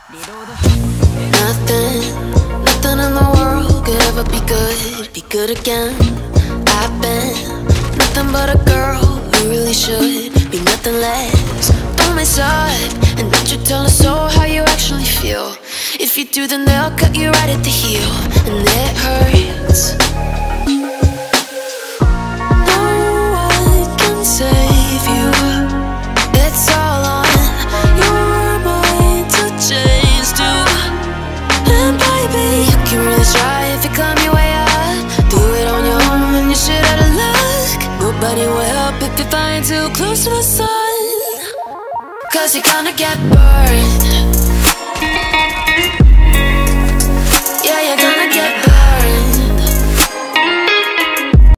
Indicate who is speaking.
Speaker 1: Nothing in the world could ever be good again. I've been nothing but a girl who really should be nothing less. Don't mess up, and don't you tell us so how you actually feel. If you do, then they'll cut you right at the heel, and it hurts. No one can save you. It's all on your mind to change too. And baby, you can really try if you climb your way up. Do it on your own and you shit out of luck. Nobody will help if you're flying too close to the sun. 'Cause you're gonna get burned.